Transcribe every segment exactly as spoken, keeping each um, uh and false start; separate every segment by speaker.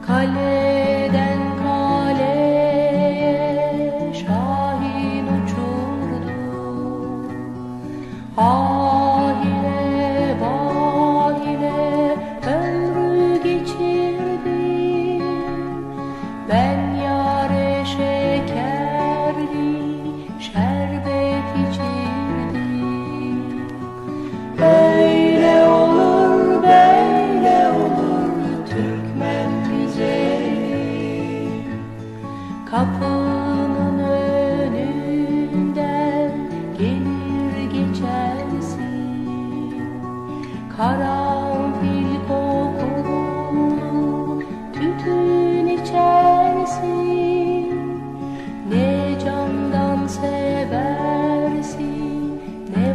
Speaker 1: Kaleden kaleye şahin uçurdu. Ahile bahile ömrü geçirdi. Ben yâre şekerli şerbet içirdim. Öyle olur böyle olur Türkmen güzeli. Kapının önünden gelir geçersin. Karanfil kokulu tütün içersin. Ne candan seversin, ne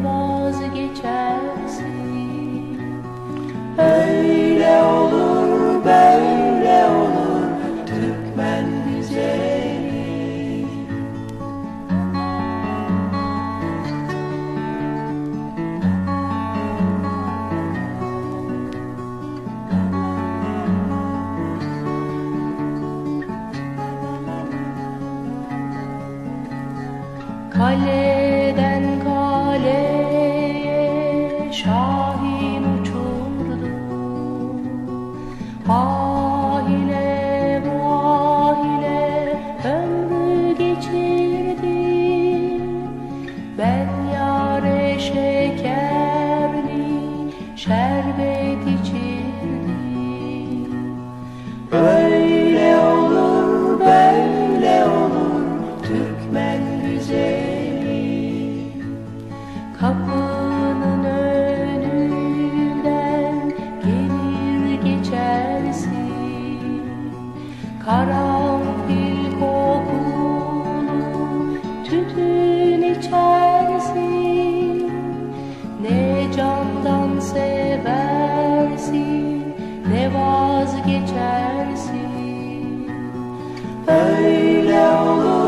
Speaker 1: vazgeçersin. Öyle olur, böyle olur Türkmen güzeli. Kaleden kaleye şahin uçurdu. Ahile vahile ömrü geçirdi. Ben yâre şekerli şerbet içirdim. Öyle olur böyle olur Türkmen güzeli. Kapının önünden gelir geçersin. Karanfil kokulu tütün içersin. Ne candan seversin, ne vazgeçersin. Öyle olur.